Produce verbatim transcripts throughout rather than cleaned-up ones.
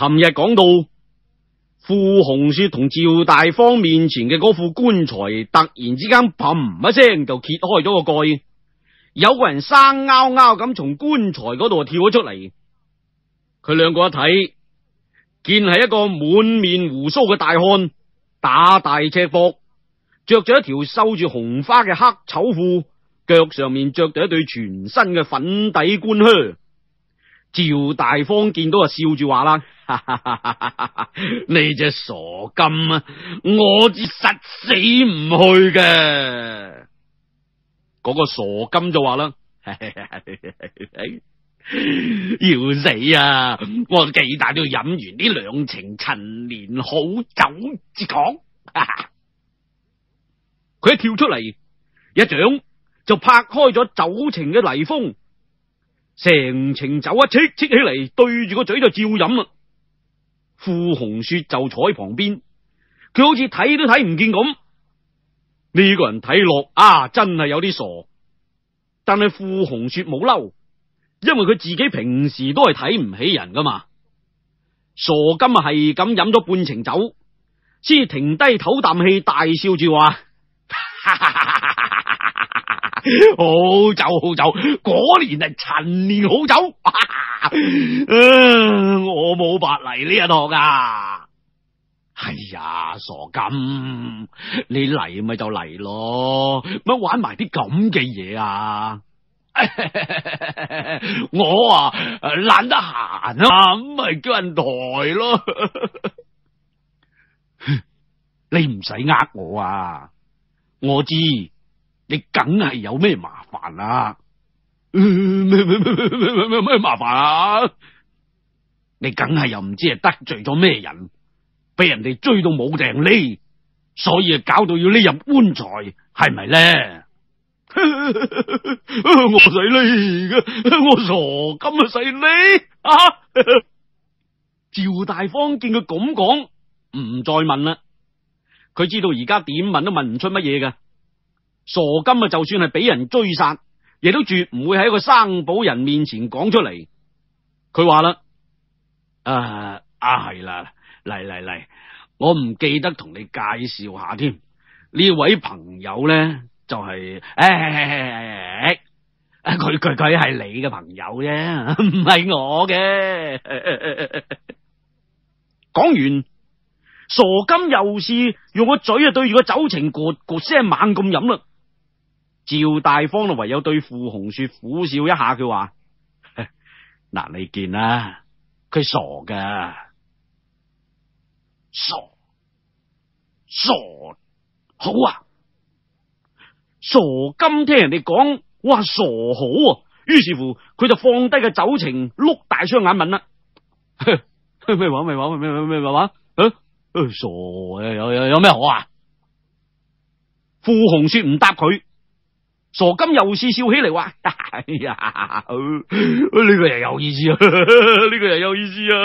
琴日講到傅紅雪同趙大方面前嘅嗰副棺材突然之間嘭一聲就揭開咗個蓋，有個人生拗拗咁從棺材嗰度跳咗出嚟。佢兩個一睇，見係一個滿面鬍鬚嘅大漢，打大赤膊，着咗一條繡住紅花嘅黑綢褲，腳上面着住一對全新嘅粉底官靴。趙大方見到啊，笑住話啦：你隻傻金啊，我至實死唔去嘅。嗰個傻金就話啦：要死啊！我幾大都要飲完呢兩程陳年好酒至講。佢一跳出嚟，一掌就拍開咗酒埕嘅泥封。成程酒一戚戚起嚟，對住個嘴就照飲啦。傅紅雪就坐喺旁邊，佢好似睇都睇唔見咁。呢個人睇落啊，真係有啲傻。但係傅紅雪冇嬲，因為佢自己平時都係睇唔起人噶嘛。傻金啊，係咁飲咗半程酒，先停低唞啖氣，大笑住話：好酒好酒，果然係陳年好酒。啊、我冇白嚟呢一趟啊！係呀，傻金，你嚟咪就嚟咯，乜玩埋啲咁嘅嘢啊？我啊懶得閒啊，咁咪叫人抬咯。你唔使呃我啊，我知你梗係有咩麻煩啊？咩咩咩咩咩咩麻煩啊？你梗係又唔知係得罪咗咩人，俾人哋追到冇定匿，所以啊搞到要匿入棺材，係咪咧？我使匿嘅，我傻金啊使匿啊！趙大方見佢咁講，唔再問啦。佢知道而家點問都問唔出乜嘢㗎。傻金啊，就算係俾人追殺，亦都絕唔會喺一個生保人面前講出嚟。佢話啦：啊啊係啦，嚟嚟嚟，我唔記得同你介紹下添。呢位朋友咧就係、誒，佢佢佢係你嘅朋友啫，唔係我嘅。講完，傻金又試用個嘴啊對住個酒埕咕咕聲猛咁飲啦。趙大方就唯有對傅紅雪苦笑一下，佢話：嗱，你見啦，佢傻噶，傻傻好啊！傻金聽人哋講，哇，傻好啊！於是乎，佢就放低個酒埕，碌大雙眼問啦：咩話咩話咩咩咩話？啊，傻啊！有有有咩好啊？傅紅雪唔答佢。傻金又是笑起嚟話：哎呀，呢、這個人有意思啊，呢、這個人有意思啊！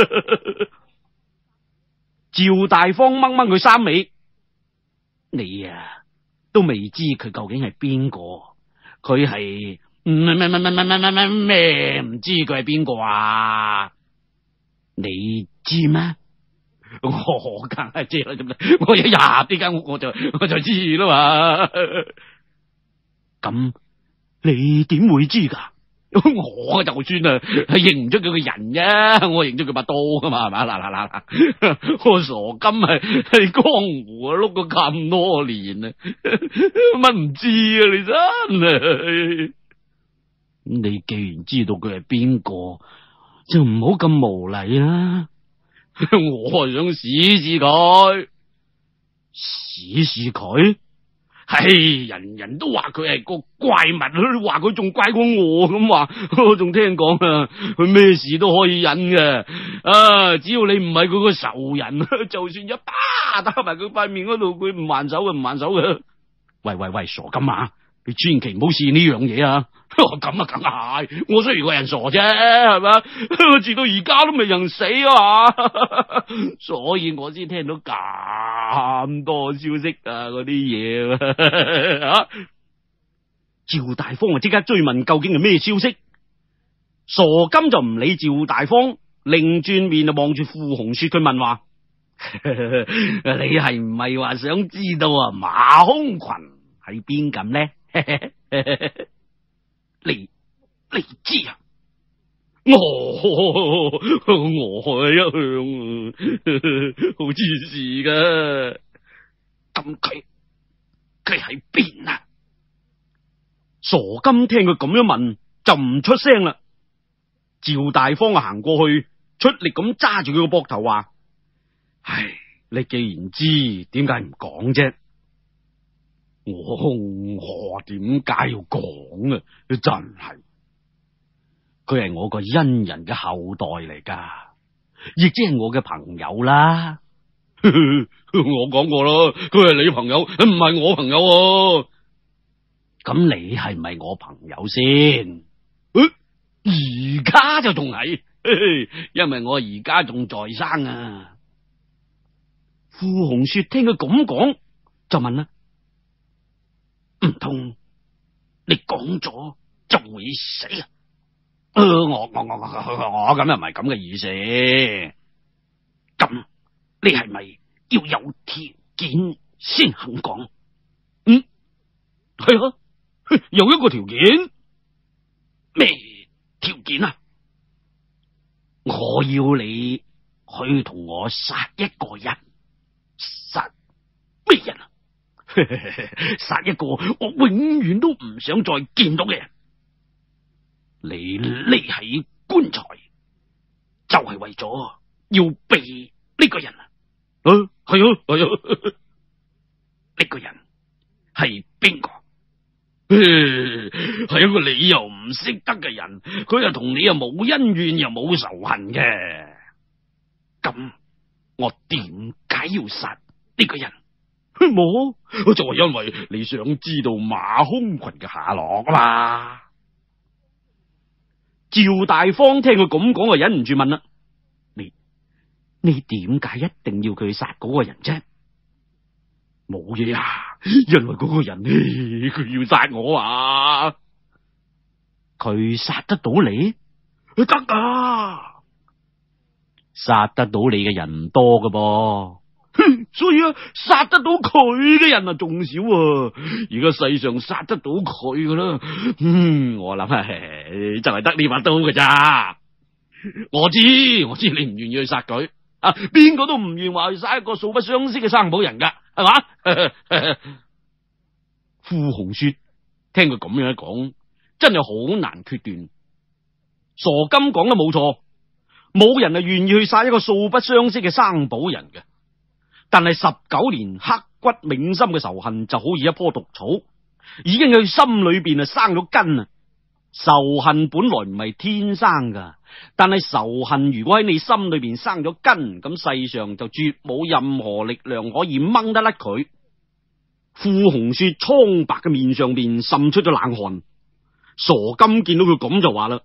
趙大方掹掹佢衫尾，你啊都未知佢究竟係邊個？佢係咩咩咩咩咩咩咩咩？唔知佢係邊個啊？你知咩？我梗係知啦，我一入呢間屋我就我就知啦嘛。咁你點會知噶？我就算啊認唔出佢個人啫，我認出佢把刀噶嘛，係咪？嗱嗱嗱嗱，我傻金係喺江湖啊碌咗咁多年啊，乜唔知啊？你真係，你既然知道佢係邊個，就唔好咁無禮啦。我想試試佢，試試佢。係人人都話佢係個怪物，話佢仲怪過我咁話，我仲聽講啊，佢咩事都可以忍嘅。啊，只要你唔係佢個仇人，就算一巴打埋佢塊面嗰度，佢唔還手嘅，唔還手嘅。喂喂喂，傻金啊！你千祈唔好試呢樣嘢啊！咁啊，梗係，我雖然個人傻啫，係咪？直到而家都未人死啊嘛，所以我先聽到咁多消息啊，嗰啲嘢啊。趙大方啊，即刻追問究竟係咩消息？傻金就唔理趙大方， 擰轉面就望住傅紅雪，佢問話：你係唔係話想知道啊馬空群喺邊咁呢？你你知啊？我我係一向好知事噶。咁佢佢喺邊啊？傻金聽佢咁樣問就唔出聲啦。趙大方啊行過去，出力咁揸住佢個膊頭話：唉，你既然知，點解唔講啫？我我點解要講啊？真係，佢係我個恩人嘅後代嚟噶，亦即係我嘅朋友啦。我講過啦，佢係你朋友，唔係我朋友啊。咁你係唔係我朋友先？而家就仲係，因為我而家仲在生啊。傅紅雪聽佢咁講，就問啦：唔通你講咗就會死啊？呃、我我我我我咁又唔係咁嘅意思。咁你係咪要有條件先肯講？嗯，係啊，有一個條件。咩條件啊？我要你去同我殺一個人。殺咩人啊？殺一個我永遠都唔想再見到嘅人。你匿喺棺材就係為咗要避呢個人啊？啊，係啊，係啊。呢個人係邊個？係一個你又唔識得嘅人，佢又同你又冇恩怨又冇仇恨嘅。咁我點解要殺呢個人？冇，就係因為你想知道馬空群嘅下落啊嘛。趙大方聽佢咁講，就忍唔住問啦：你你點解一定要佢殺嗰個人啫？冇嘢啊，因為嗰個人佢要殺我啊。佢殺得到你？得啊，殺得到你嘅人唔多噶噃。所以啊，殺得到佢嘅人啊仲少啊。而家世上殺得到佢噶啦，嗯，我諗係就係得呢把刀噶咋。我知我知你唔願意去殺佢啊，邊個都唔願話去殺一個素不相識嘅生保人噶，係嘛？傅紅雪聽佢咁樣一講，真係好難決斷。傻金講得冇錯，冇人係願意去殺一個素不相識嘅生保人嘅。但係十九年刻骨銘心嘅仇恨就好似一棵毒草，已經喺佢心裏邊啊生咗根啊。仇恨本來唔係天生噶，但係仇恨如果喺你心裏邊生咗根，咁世上就絕冇任何力量可以掹得甩佢。傅紅雪蒼白嘅面上邊滲出咗冷汗。傻金見到佢咁就話啦：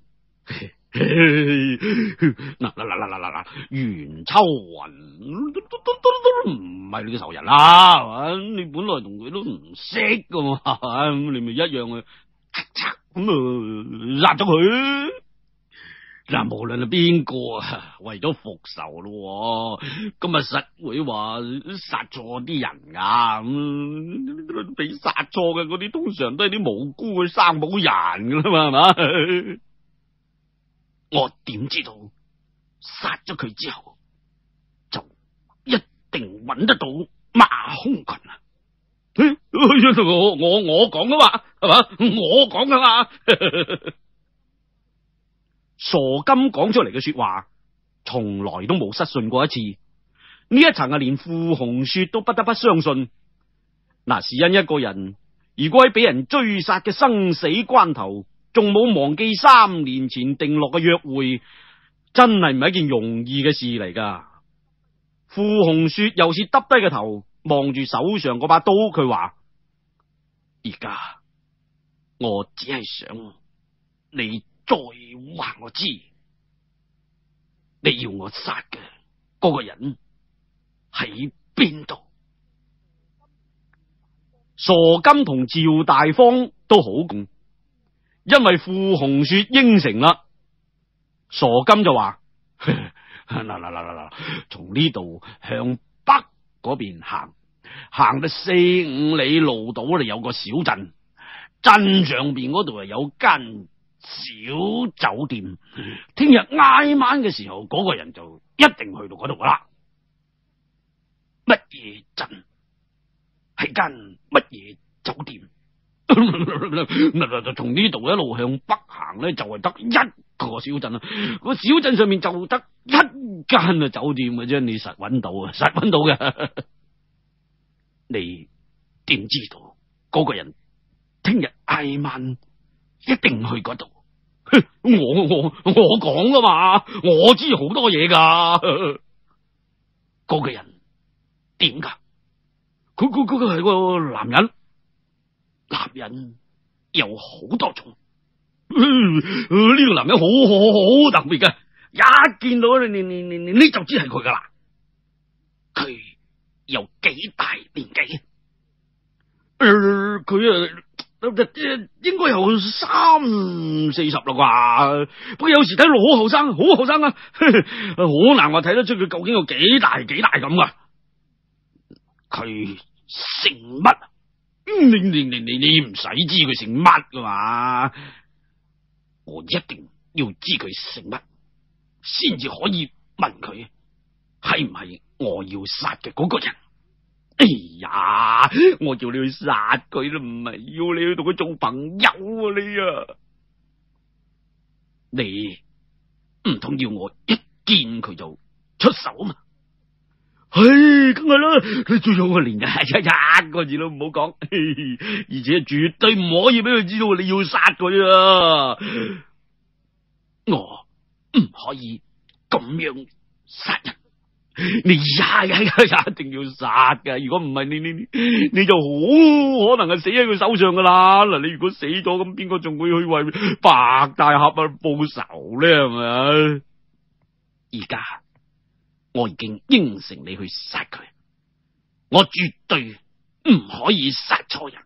嗱嗱嗱嗱嗱嗱，袁秋雲都都都都唔係你嘅仇人啦，係嘛？你本來同佢都唔識噶嘛，咁你咪一樣去咁啊殺咗佢。嗱，無論係邊個啊，為咗復仇咯，咁啊實會話殺錯啲人噶。咁俾殺錯嘅嗰啲，通常都係啲無辜嘅生保人噶啦嘛，係嘛？我點知道殺咗佢之後就一定揾得到馬空群啊？我我我講噶嘛，係嘛？我講噶嘛。傻金講出嚟嘅說話，從來都冇失信過一次。呢一層啊，連傅紅雪都不得不相信。嗱，是因一個人如果喺俾人追殺嘅生死關頭，仲冇忘記三年前定落嘅約會，真係唔係一件容易嘅事嚟噶。傅紅雪又是耷低個頭，望住手上嗰把刀，佢話：而家我只係想你再話我知，你要我殺嘅嗰個人喺邊度？傻金同趙大方都好共，因為傅紅雪應承啦。傻金就話： 嗱嗱嗱嗱嗱，從呢度向北嗰邊行，行到四五里路度咧，有個小鎮，鎮上邊嗰度啊有間小酒店。聽日挨晚嘅時候，嗰個人就一定去到嗰度噶啦。乜嘢鎮？係間乜嘢酒店？嗱，從呢度一路向北行咧，就係得一個小鎮啦。個小鎮上面就得一間啊酒店嘅啫，你實揾到啊，實揾到嘅。你點知道嗰個人聽日挨晚一定去嗰度？我我我講噶嘛，我知好多嘢噶。嗰個人點噶？佢佢佢佢係個男人。男人有好多種，呢、嗯這個男人好好好特別嘅，一見到你你你你你就知係佢噶啦。佢有幾大年紀？誒，佢啊，應該有三四十啦啩。不過有時睇落好後生，好後生啊，好難話睇得出佢究竟有幾大幾大咁噶。佢姓乜？你你你你你唔使知佢姓乜噶嘛？我一定要知佢姓乜，先至可以問佢係唔係我要殺嘅嗰個人。哎呀，我叫你去殺佢都唔係要你去同佢做朋友啊！你啊，你唔通要我一見佢就出手啊嘛？唉，梗係啦，佢最好我連一一個字都唔好講，而且絕對唔可以俾佢知道你要殺佢啊！我唔可以咁樣殺人，你呀呀呀一定要殺噶！如果唔係，你你你你就好可能係死喺佢手上噶啦！嗱，你如果死咗，咁邊個仲會去為白大俠啊報仇咧？係咪啊？而家我已經應承你去殺佢，我絕對唔可以殺錯人。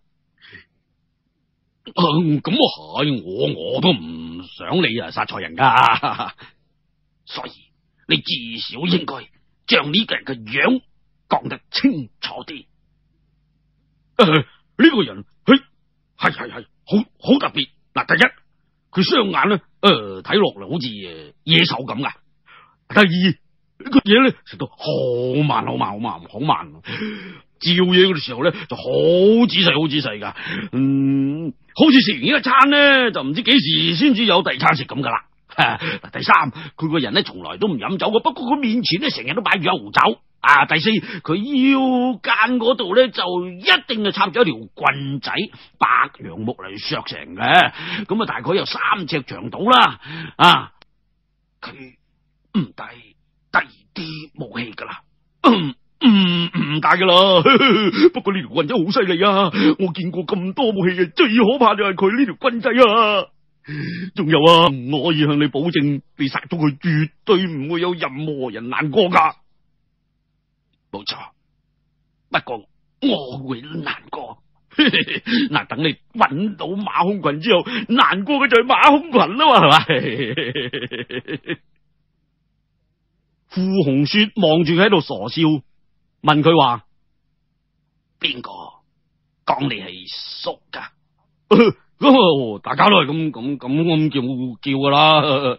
咁啊係，我我都唔想你啊殺錯人噶，所以你至少應該將呢個人嘅樣講得清楚啲。誒、呃，呢、這個人，佢係係係好好特別。嗱，第一，佢雙眼咧，誒睇落嚟好似誒野獸咁噶。第二，呢個嘢咧食到好慢好慢好慢好慢，照嘢嘅時候咧就好仔細好仔細噶，嗯，好似食完呢一餐咧就唔知幾時先至有第二餐食咁噶啦。第三，佢個人咧從來都唔飲酒嘅，不過佢面前咧成日都擺住一壺酒。啊，第四，佢腰間嗰度咧就一定係插咗一條棍仔，白楊木嚟削成嘅，咁啊大概有三尺長度啦。啊，佢唔帶第二啲武器噶啦，唔唔唔帶噶啦。不過呢條棍仔好犀利啊！我見過咁多武器嘅，最可怕就係佢呢條棍仔啊！仲有啊，我可以向你保證，你殺咗佢絕對唔會有任何人難過噶。冇錯，不過我會難過。嗱，等你揾到馬空群之後，難過嘅就係馬空群啦嘛，係咪？傅紅雪望住佢喺度傻笑，問佢話：邊個講你係叔噶？大家都係咁咁咁咁叫叫噶啦。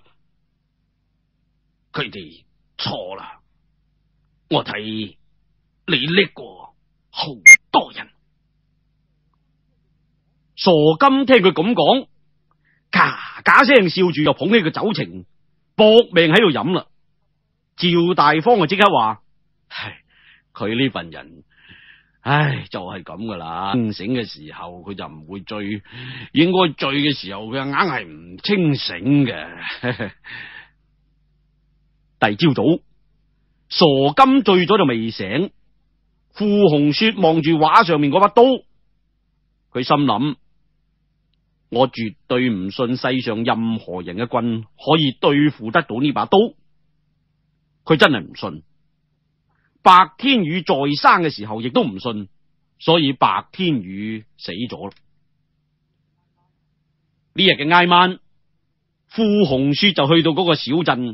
佢哋錯啦，我睇你叻過好多人。傻金聽佢咁講，嘎嘎聲笑住，又捧起個酒埕，搏命喺度飲啦。趙大方就即刻話：唉，佢呢份人，唉，就係咁噶啦。清醒嘅時候佢就唔會醉，應該醉嘅時候佢硬係唔清醒嘅。第二朝早，傻金醉咗就未醒。傅紅雪望住畫上面嗰把刀，佢心諗：我絕對唔信世上任何人嘅棍可以對付得到呢把刀。佢真係唔信。白天宇在生嘅時候亦都唔信，所以白天宇死咗啦。呢日嘅挨晚，傅紅雪就去到嗰個小鎮，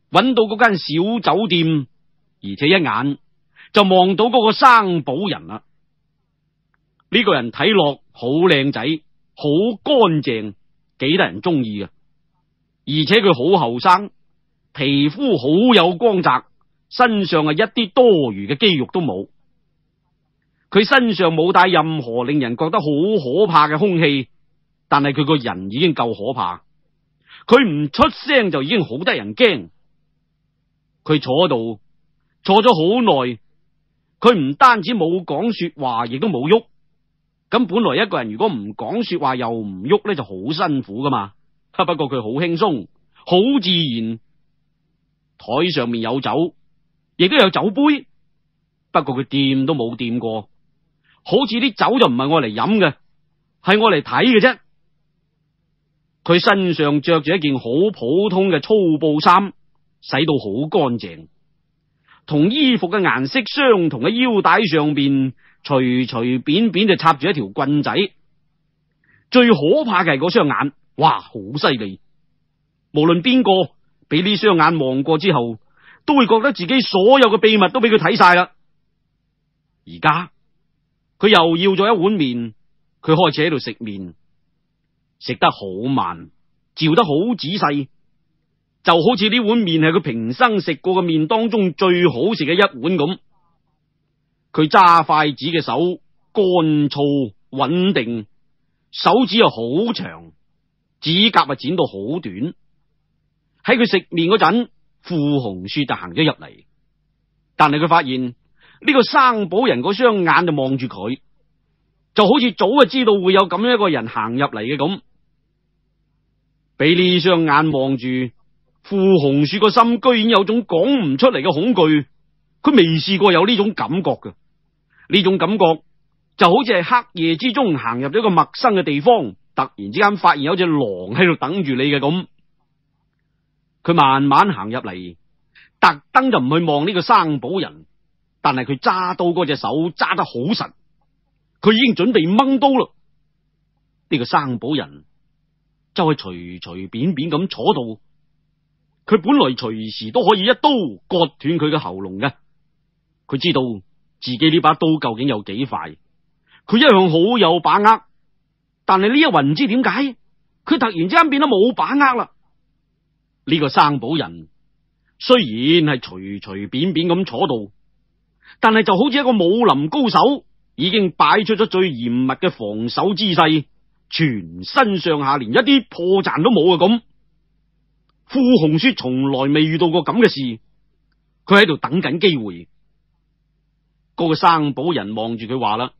揾到嗰間小酒店，而且一眼就望到嗰個生保人啦。呢個人睇落好靚仔，好乾淨，幾得人中意嘅。而且佢好後生，皮膚好有光澤，身上係一啲多餘嘅肌肉都冇。佢身上冇帶任何令人覺得好可怕嘅兇器，但係佢個人已經夠可怕。佢唔出聲就已經好得人驚。佢坐喺度坐咗好耐，佢唔單止冇講說話，亦都冇喐。咁本來一個人如果唔講說話又唔喐咧，就好辛苦噶嘛。不過佢好輕鬆，好自然。台上面有酒，亦都有酒杯，不過佢掂都冇掂過，好似啲酒就唔係我嚟飲嘅，係我嚟睇嘅啫。佢身上着住一件好普通嘅粗布衫，洗到好乾淨，同衣服嘅顏色相同嘅腰帶上邊隨隨便便就插住一條棍仔。最可怕嘅係嗰雙眼，哇，好犀利！無論邊個俾呢雙眼望過之後，都會覺得自己所有嘅秘密都俾佢睇晒啦。而家佢又要咗一碗麵，佢開始喺度食麵，食得好慢，嚼得好仔細，就好似呢碗麵係佢平生食過嘅麵當中最好食嘅一碗咁。佢揸筷子嘅手乾燥穩定，手指又好長，指甲啊剪到好短。喺佢食麵嗰陣，傅紅雪就行咗入嚟，但係佢發現呢個生保人嗰雙眼就望住佢，就好似早就知道會有咁樣一個人行入嚟嘅咁。俾呢雙眼望住，傅紅雪個心居然有種講唔出嚟嘅恐懼。佢未試過有呢種感覺嘅，呢種感覺就好似係黑夜之中行入咗一個陌生嘅地方，突然之間發現有隻狼喺度等住你嘅咁。佢慢慢行入嚟，特登就唔去望呢個生保人，但係佢揸刀嗰隻手揸得好實，佢已經準備掹刀啦。呢個生保人就係隨隨便便咁坐到，佢本來隨時都可以一刀割斷佢嘅喉嚨嘅。佢知道自己呢把刀究竟有幾快，佢一向好有把握，但係呢一暈唔知點解，佢突然之間變得冇把握啦。呢個生保人雖然係隨隨便便咁坐到，但係就好似一個武林高手，已經擺出咗最嚴密嘅防守姿勢，全身上下連一啲破綻都冇啊咁。傅紅雪從來未遇到過咁嘅事，佢喺度等緊機會。嗰個生保人望住佢話啦：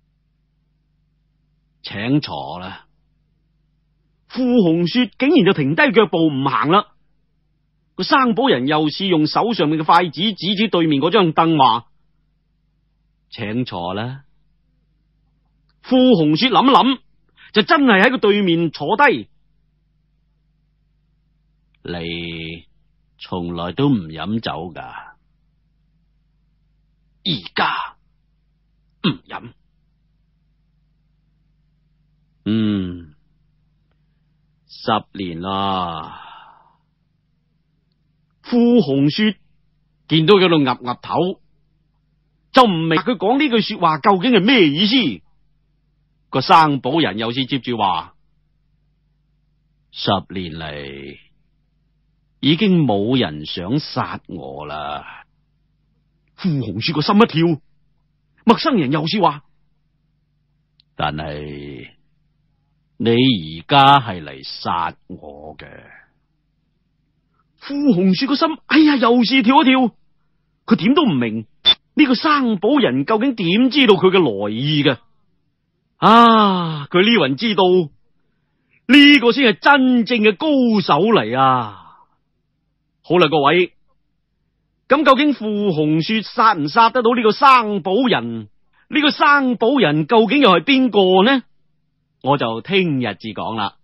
請坐啦。傅紅雪竟然就停低腳步唔行啦。個生保人又試用手上面嘅筷子指指對面嗰張凳話：請坐啦。傅紅雪諗諗，就真係喺個對面坐低。你從來都唔飲酒噶？而家唔飲。嗯，十年啦。傅紅雪見到佢度岌岌頭，就唔明佢講呢句說話究竟係咩意思。個生保人又是接住話：十年嚟已經冇人想殺我啦。傅紅雪個心一跳，陌生人又是話：但係你而家係嚟殺我嘅。傅紅雪個心，哎呀，又是跳一跳。佢點都唔明呢個生保人究竟點知道佢嘅來意嘅。啊，佢呢雲知道呢個先係真正嘅高手嚟啊！好啦，各位，咁究竟傅紅雪殺唔殺得到呢個生保人？呢個生保人究竟又係邊個呢？我就聽日至講啦。